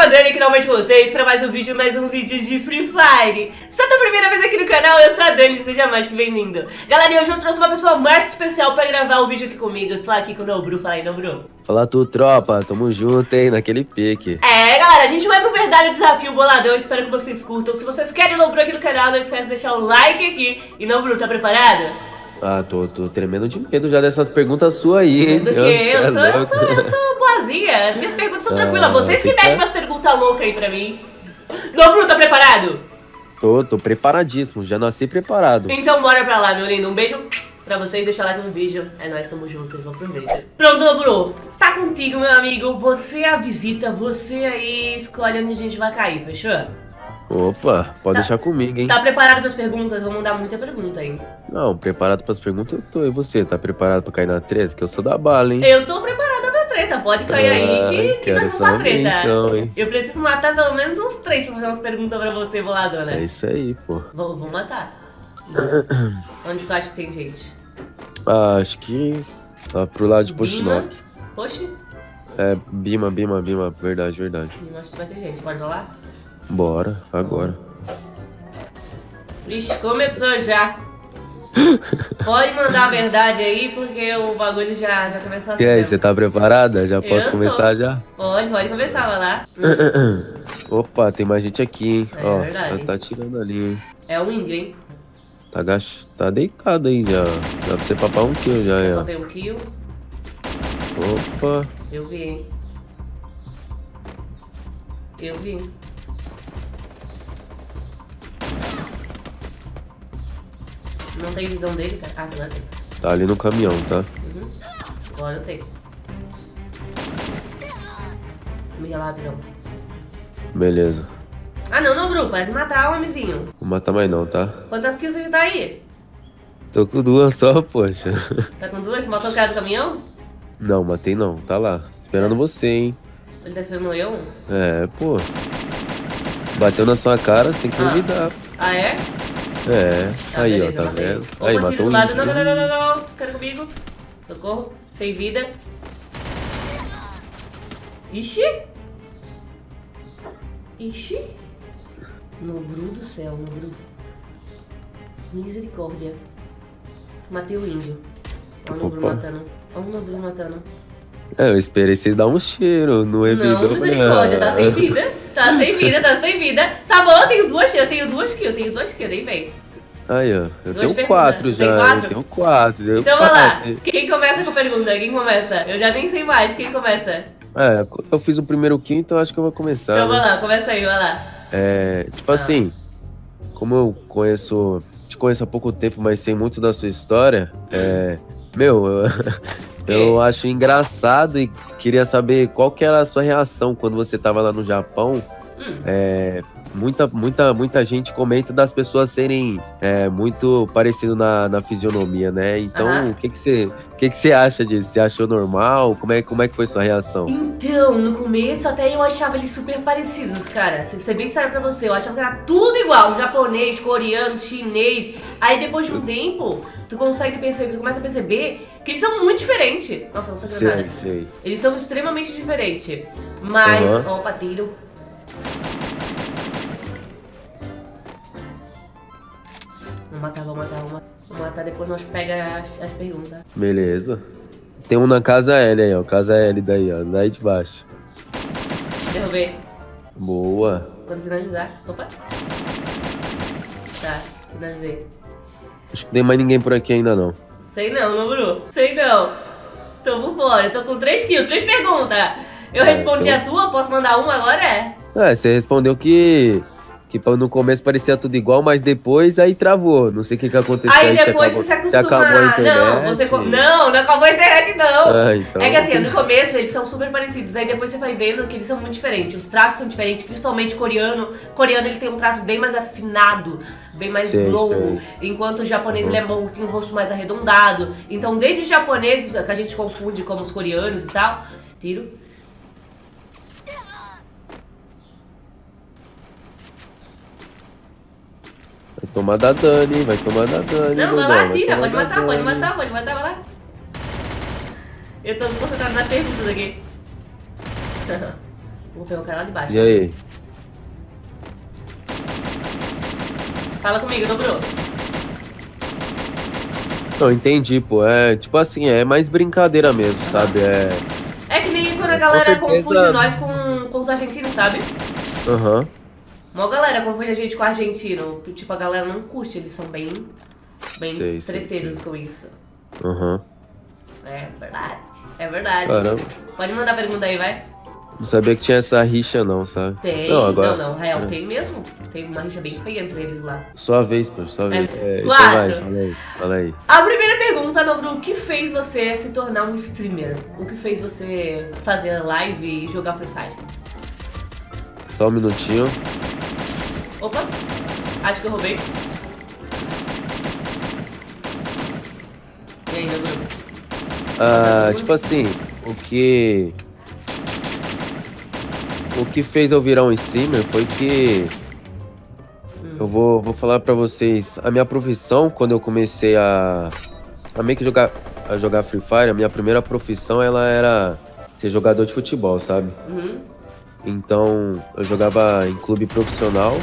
a Dani aqui novamente com vocês para mais um vídeo de Free Fire. Se é a tua primeira vez aqui no canal, eu sou a Dani, seja mais que bem-vindo. Galera, hoje eu trouxe uma pessoa mais especial para gravar o vídeo aqui comigo. Eu tô aqui com o Nobru, fala aí, Nobru. Fala tu, tropa, tamo junto, hein, naquele pique. Galera, a gente vai pro verdadeiro desafio boladão, eu espero que vocês curtam. Se vocês querem o Nobru aqui no canal, não esquece de deixar o like aqui. E Nobru, tá preparado? Ah, tô tremendo de medo já dessas perguntas suas aí, hein? Do que? Eu sou boazinha, as minhas perguntas são tranquilas. Vocês que mexem umas perguntas loucas aí pra mim. Nobru, tá preparado? Tô preparadíssimo, já nasci preparado. Então bora pra lá, meu lindo. Um beijo pra vocês, deixa o like no vídeo. É nóis, tamo junto, vamos pro vídeo. Pronto, Nobru, tá contigo, meu amigo. Você é a visita, você aí escolhe onde a gente vai cair, fechou? Opa, pode deixar comigo, hein? Tá preparado pras perguntas? Vamos mandar muita pergunta, hein? Não, preparado pras perguntas eu tô. E você, tá preparado pra cair na treta? Que eu sou da bala, hein? Eu tô preparada pra treta, pode cair aí que nós vamos pra treta. Então, hein? Eu preciso matar pelo menos uns 3 pra fazer umas perguntas pra você, boladona. É isso aí, pô. Vou matar. Onde tu acha que tem gente? Ah, acho que lá pro lado de Postinok. Poxa? É, Bima, verdade. Eu acho que vai ter gente, pode rolar? Bora, agora. Vixe, começou já. Pode mandar a verdade aí, porque o bagulho já começou assim. E aí, você tá preparada? Já posso começar já? Pode começar, vai lá. Opa, tem mais gente aqui, hein? É ó, verdade. já tá tirando ali, hein? É o índio, hein? Tá deitado aí já. Dá pra você papar um kill já, Eu só ó. tenho um kill. Opa. Eu vi, hein? Eu vi. Não tem visão dele, cara. Ah, não tem. Tá ali no caminhão, tá? Uhum. Agora eu tenho. Me lá, rapidão. Beleza. Ah, não, Bru, para de matar, homenzinho. Vou matar mais não, tá? Quantas kills você já tá aí? Tô com duas só, poxa. Tá com 2? Você matou o cara do caminhão? Não, matei não. Tá lá. Esperando você, hein? Ele tá esperando eu? É, pô. Bateu na sua cara, você tem que duvidar. Ah, é? É. Tá, Aí, beleza, ó, tá matei. vendo? Opa, Aí, tiro matou do um lado. índio. Não. Tu quer comigo? Socorro. Sem vida. Ixi. Nobru do céu, Nobru. Misericórdia. Matei o índio. Olha o Nobru matando. Olha o Nobru matando. É, eu esperei você dar um cheiro no Não, misericórdia, tá sem vida. Tá sem vida. Tá bom, eu tenho duas kills, nem vem. Aí, ó. Eu Duas tenho 4 já. Tem 4? Eu tenho 4. Então vai lá. Quem começa com a pergunta? Quem começa? Eu já nem sei mais. Quem começa? É, eu fiz o primeiro kill, então acho que eu vou começar. Então né? vai lá, começa aí, vai lá. É, tipo assim, como eu te conheço há pouco tempo, mas sei muito da sua história, eu acho engraçado e queria saber qual que era a sua reação quando você tava lá no Japão. Muita gente comenta das pessoas serem muito parecidas na fisionomia, né? Então, o que você acha disso? Você achou normal? Como é que foi sua reação? Então, no começo até eu achava eles super parecidos, cara. Se ser bem sério pra você, eu achava que era tudo igual. Japonês, coreano, chinês. Aí depois de um tempo, tu começa a perceber que eles são muito diferentes. Nossa, não sei nada. Sei. Eles são extremamente diferentes. Mas, opa, tiro. Vou matar, depois nós pega as perguntas. Beleza. Tem um na casa L aí, ó. Casa L daí, ó. Daí de baixo. Derrubei. Boa. Quando finalizar. Opa. Tá, finalizei. Acho que não tem mais ninguém por aqui ainda não. Sei não, Nobru. Sei não. Tô por fora. Tô com 3 kills, 3 perguntas. Eu respondi então... a tua, posso mandar uma agora? Você respondeu que no começo parecia tudo igual, mas depois aí travou. Não sei o que aconteceu. Aí depois você se acostuma. Você acabou a internet. Não acabou a internet, não. Então... É que assim, no começo eles são super parecidos. Aí depois você vai vendo que eles são muito diferentes. Os traços são diferentes, principalmente coreano. Coreano ele tem um traço bem mais afinado, bem mais longo. Enquanto o japonês ele tem um rosto mais arredondado. Então desde os japoneses, que a gente confunde como os coreanos e tal. Tiro. Vai tomar da Dani, vai tomar da Dani. Não, vai lá, tira, pode matar, vai lá. Eu tô concentrado nas perguntas aqui. Vou pegar o cara lá de baixo. E aí? Fala comigo, dobrou. Não, entendi, pô. É, tipo assim, é mais brincadeira mesmo, sabe? É que nem quando a galera certeza. confunde nós com os argentinos, sabe? Aham. Uma galera confunde a gente com argentino. Tipo, a galera não curte, eles são bem Sei, treteiros com isso. Aham. É verdade. É verdade. Caramba. Pode mandar pergunta aí, vai. Não sabia que tinha essa rixa não, sabe? Tem, Não, agora... não, real, tem mesmo. Tem uma rixa bem feia entre eles lá. Sua vez, pô, sua vez. Então Claro. vai, fala aí. A primeira pergunta, Nobru, o que fez você se tornar um streamer? O que fez você fazer live e jogar Free Fire? Só um minutinho. Opa, acho que eu roubei. E aí, Nobru? Tipo assim, o que fez eu virar um streamer foi que eu vou falar pra vocês, a minha profissão, quando eu comecei a meio que jogar Free Fire, a minha primeira profissão, ela era ser jogador de futebol, sabe? Uhum. Então, eu jogava em clube profissional.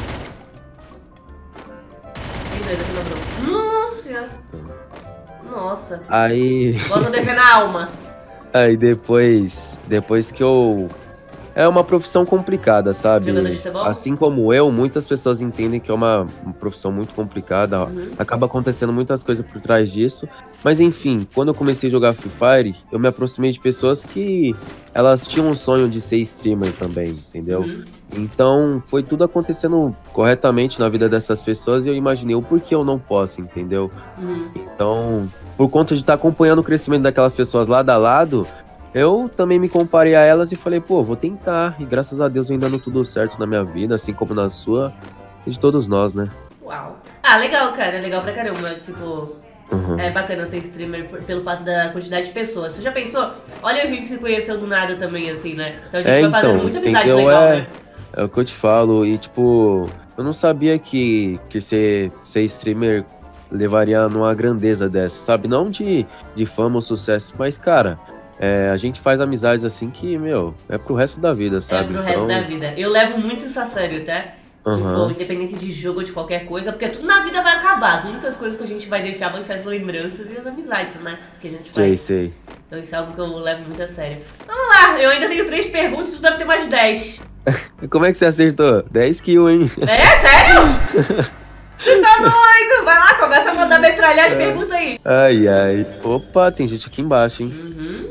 Tem dois aqui, Nobru. Nossa senhora. Nossa. Aí Bota o dever na alma. depois que eu... É uma profissão complicada, sabe? Jogador de futebol? Assim como eu, muitas pessoas entendem que é uma profissão muito complicada. Acaba acontecendo muitas coisas por trás disso. Mas enfim, quando eu comecei a jogar Free Fire, eu me aproximei de pessoas que elas tinham um sonho de ser streamer também, entendeu? Então foi tudo acontecendo corretamente na vida dessas pessoas e eu imaginei o porquê eu não posso, entendeu? Então, por conta de estar acompanhando o crescimento daquelas pessoas lado a lado, eu também me comparei a elas e falei, pô, vou tentar. E graças a Deus vem dando tudo certo na minha vida, assim como na sua e de todos nós, né? Uau. Ah, legal, cara. Legal pra caramba. Tipo, é bacana ser streamer pelo fato da quantidade de pessoas. Você já pensou? Olha, a gente se conheceu do nada também, assim, né? Então a gente vai fazendo muita amizade legal, né? É o que eu te falo. E, tipo, eu não sabia que ser streamer levaria numa grandeza dessa, sabe? Não de fama ou sucesso, mas, cara... a gente faz amizades assim que, meu, é pro resto da vida, sabe? É pro resto da vida. Eu levo muito isso a sério, tá? Tipo, independente de jogo ou de qualquer coisa, porque tudo na vida vai acabar. As únicas coisas que a gente vai deixar vão ser as lembranças e as amizades, né? Que a gente faz. Sei. Então isso é algo que eu levo muito a sério. Vamos lá, eu ainda tenho 3 perguntas, tu deve ter mais 10. Como é que você acertou? 10 kills, hein? É? Sério? Você tá doido? Vai lá, começa a mandar metralhar as perguntas aí. Ai. Opa, tem gente aqui embaixo, hein?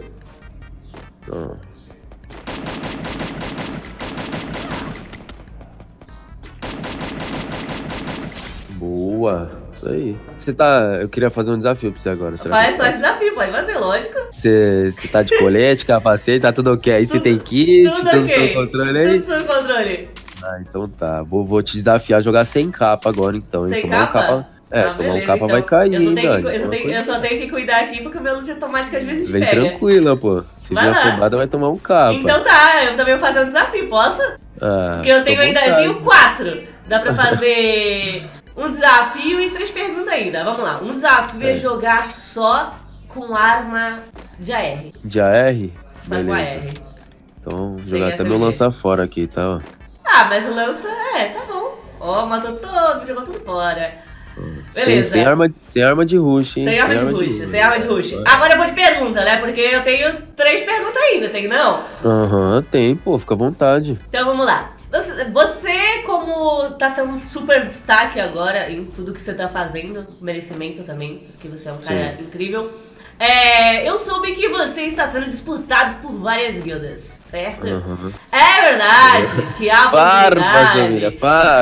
Boa, isso aí. Eu queria fazer um desafio pra você agora. Faz desafio, pode fazer, lógico. Você tá de colete, capacete, tá tudo ok. Aí você tem kit, tudo okay. sob controle aí? Tudo sob controle. Ah, então tá. Vou te desafiar a jogar sem capa agora, então. Sem tomar capa? Tomar um capa então. vai cair, eu só tenho que cuidar aqui porque o meu luz automático às vezes Vem pega. Tranquila, pô. Se vier afobada, vai tomar um capa. Então tá, eu também vou fazer um desafio, posso? Porque eu tenho 4. Dá pra fazer um desafio e 3 perguntas ainda. Vamos lá. Um desafio é jogar só com arma de AR. De AR? Só com AR. Então, jogar até meu lança fora aqui, tá? Ah, mas o lança, tá bom. Ó, matou todo, jogou tudo fora. Beleza. Sem arma de rush, hein? Sem arma de rush. Agora eu vou te perguntar, né? Porque eu tenho 3 perguntas ainda, tem não? Tem, pô, fica à vontade. Então vamos lá. Você, como tá sendo um super destaque agora em tudo que você tá fazendo, merecimento também, porque você é um cara incrível. Eu soube que você está sendo disputado por várias guildas, certo? É verdade que há possibilidade.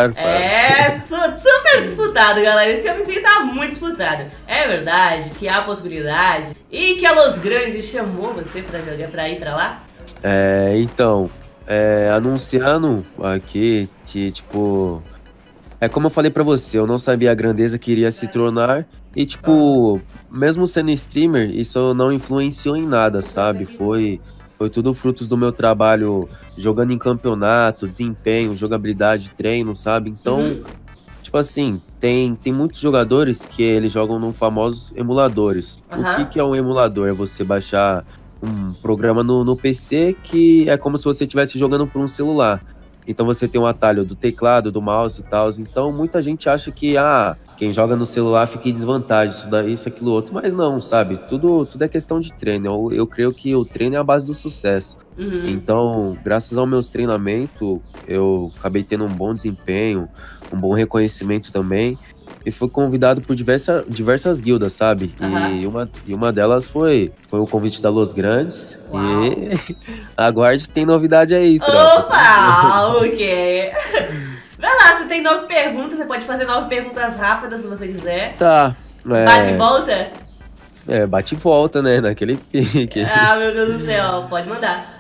Super disputado, galera. Esse homenzinho tá muito disputado. É verdade que há possibilidade e que a Los Grandes chamou você pra jogar, pra ir pra lá? Então, anunciando aqui que, tipo... como eu falei pra você, eu não sabia a grandeza que iria se tornar. E, tipo, mesmo sendo streamer, isso não influenciou em nada, sabe? Foi tudo frutos do meu trabalho jogando em campeonato, desempenho, jogabilidade, treino, sabe? Então, tipo assim, tem muitos jogadores que eles jogam num famosos emuladores. O que é um emulador? É você baixar um programa no PC que é como se você estivesse jogando por um celular. Então você tem um atalho do teclado, do mouse e tal. Então muita gente acha que quem joga no celular fica em desvantagem, isso daí, isso, aquilo, outro. Mas não, sabe? Tudo é questão de treino. Eu creio que o treino é a base do sucesso. Uhum. Então, graças aos meus treinamentos, eu acabei tendo um bom desempenho, um bom reconhecimento também. E fui convidado por diversas guildas, sabe? Uhum. E uma delas foi o convite da Los Grandes. Uau. E aguarde que tem novidade aí, tropa. Opa, ok. Vai lá, você tem 9 perguntas, você pode fazer 9 perguntas rápidas se você quiser. Tá. Bate e volta? Bate e volta, né? Naquele pique. Ah, meu Deus do céu, pode mandar.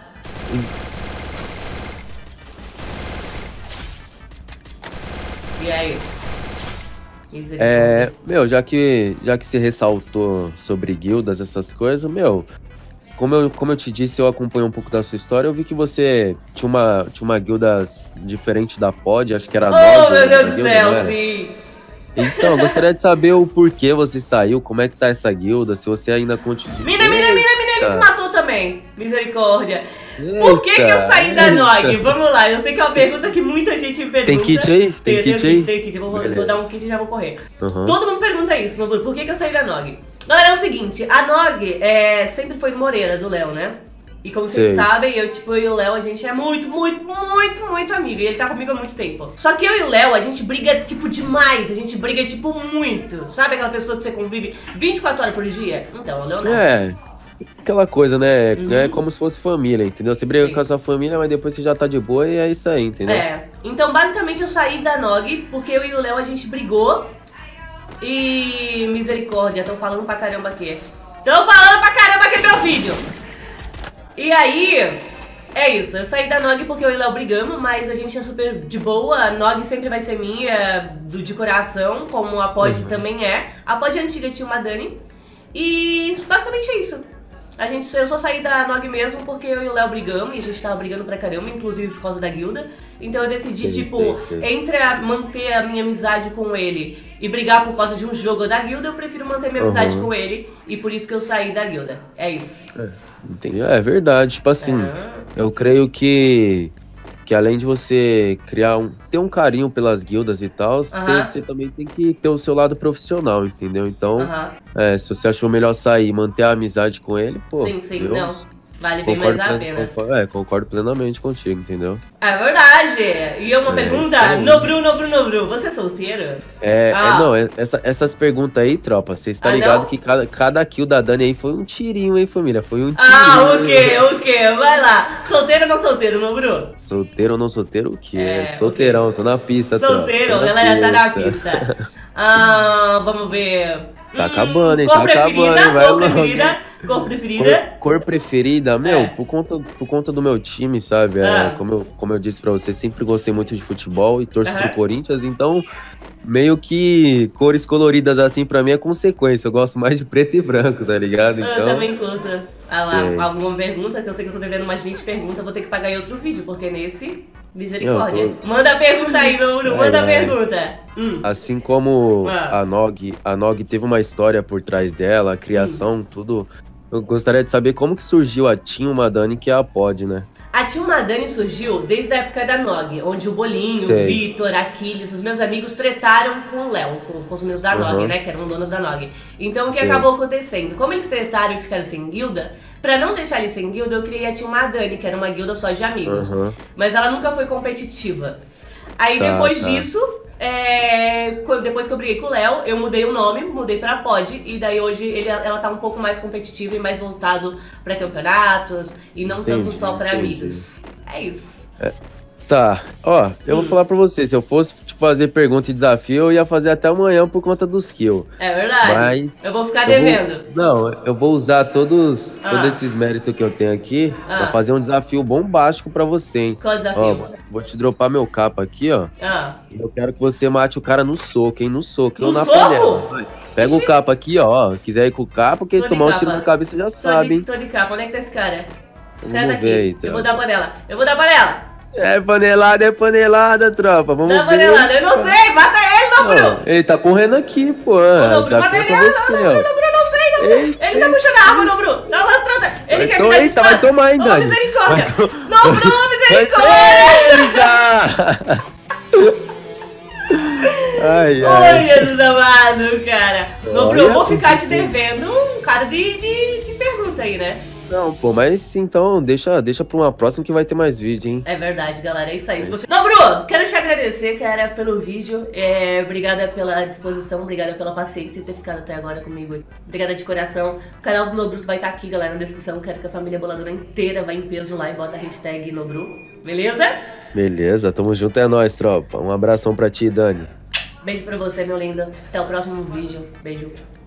E aí? Meu, já que você ressaltou sobre guildas, essas coisas, meu, como eu te disse, eu acompanho um pouco da sua história, eu vi que você tinha uma guilda diferente da POD, acho que era nova. Oh, meu Deus do céu, sim! Então, eu gostaria de saber o porquê você saiu, como é que tá essa guilda, se você ainda continua... Mina, ele te matou também, misericórdia. Por que eu saí da NOG? Vamos lá, eu sei que é uma pergunta que muita gente me pergunta. Tem kit aí? Tem kit aí? Tem kit, eu vou dar um kit e já vou correr. Uhum. Todo mundo pergunta isso, por que eu saí da NOG? Galera, é o seguinte, a NOG sempre foi Moreira, do Léo, né? E como vocês sabem, eu e o Léo, a gente é muito amigo. E ele tá comigo há muito tempo. Só que eu e o Léo, a gente briga, demais. A gente briga, muito. Sabe aquela pessoa que você convive 24 horas por dia? Então, o Léo não. Aquela coisa, né? É como se fosse família, entendeu? Você briga com a sua família, mas depois você já tá de boa e é isso aí, entendeu? Então, basicamente, eu saí da NOG porque eu e o Léo, a gente brigou. E misericórdia, tão falando pra caramba aqui. É meu vídeo. E aí, é isso, eu saí da NOG porque eu e o Léo brigamos, mas a gente é super de boa, a NOG sempre vai ser minha, de coração, como a POD também é. A POD antiga tinha uma Dani, e basicamente é isso. Eu só saí da NOG mesmo porque eu e o Léo brigamos, e a gente tava brigando pra caramba, inclusive por causa da guilda. Então eu decidi, entre manter a minha amizade com ele e brigar por causa de um jogo da guilda, eu prefiro manter minha amizade com ele, e por isso que eu saí da guilda. É isso. Entendi. É verdade, tipo assim, eu creio que além de você ter um carinho pelas guildas e tal, você também tem que ter o seu lado profissional, entendeu? Então, se você achou melhor sair e manter a amizade com ele, pô... Sim, não. Vale bem mais a pena. Concordo plenamente contigo, entendeu? É verdade. E uma pergunta, Nobru, você é solteiro? Não, essas perguntas aí, tropa, vocês estão ligados que cada kill da Dani aí foi um tirinho, hein, família? Foi um tirinho. O quê? Vai lá. Solteiro ou não solteiro, Nobru? Solteiro ou não solteiro, o quê? Solteirão, tô na pista, solteiro, tropa. Galera, tá na pista. Vamos ver. Tá acabando, hein? Tá acabando, hein? Vai logo. Cor preferida? Cor preferida? Meu, por conta do meu time, sabe? Como eu disse pra você, sempre gostei muito de futebol e torço pro Corinthians, então meio que cores coloridas assim pra mim é consequência. Eu gosto mais de preto e branco, tá ligado? Então... Eu também curto. Alguma pergunta, que eu sei que eu tô devendo mais 20 perguntas, vou ter que pagar em outro vídeo, porque nesse... Misericórdia. Manda a pergunta aí, Nobru, manda a pergunta. Assim como a Nog teve uma história por trás dela, a criação, tudo. Eu gostaria de saber como que surgiu a Team Madani, que é a POD, né? A Team Madani surgiu desde a época da Nog, onde o Bolinho, o Vitor, Aquiles, os meus amigos tretaram com o Léo, com os meus da Nog, né, que eram donos da Nog. Então o que acabou acontecendo? Como eles tretaram e ficaram sem guilda, pra não deixar eles sem guilda, eu criei a Team Madani, que era uma guilda só de amigos. Mas ela nunca foi competitiva. Aí depois disso... depois que eu briguei com o Léo, eu mudei o nome, mudei pra POD, e daí hoje ela tá um pouco mais competitiva e mais voltado pra campeonatos e não tanto só pra amigos. É isso. Tá, eu vou falar pra você, se eu fosse te fazer pergunta e desafio, eu ia fazer até amanhã por conta dos kills. É verdade, mas eu vou ficar devendo. Eu vou usar todos esses méritos que eu tenho aqui pra fazer um desafio bombástico pra você, hein. Qual desafio? Vou te dropar meu capa aqui, ó. Eu quero que você mate o cara no soco, hein, no soco. No na soco? Panela. Pega o capa aqui, ó, quiser ir com o capa, porque tomar um tiro na cabeça já sabe, hein. Tô de capa, onde é que tá esse cara? Vamos ver aí, eu vou dar panela. É panelada, tropa. Vamos ver. Panelada, eu não sei. Mata ele, Nobru. Ele tá correndo aqui, pô. Nobru, mata ele. Nobru, eu não sei. Ele tá puxando a arma, Nobru. Tá lançando. Ele quer me dar Eita, vai tomar, hein, Ô, Dani? misericórdia! Nobru, misericórdia! Ai, Oi, Jesus amado, cara. Nobru, eu vou ficar te devendo um cara de pergunta aí, né? Não, pô, mas então deixa pra uma próxima que vai ter mais vídeo, hein? É verdade, galera, é isso aí. Nobru, quero te agradecer, cara, pelo vídeo. Obrigada pela disposição, obrigada pela paciência de ter ficado até agora comigo. Obrigada de coração. O canal do Nobru vai estar aqui, galera, na descrição. Quero que a família boladora inteira vá em peso lá e bota a hashtag Nobru. Beleza? Beleza, tamo junto, é nóis, tropa. Um abração pra ti, Dani. Beijo pra você, meu lindo. Até o próximo vídeo. Beijo.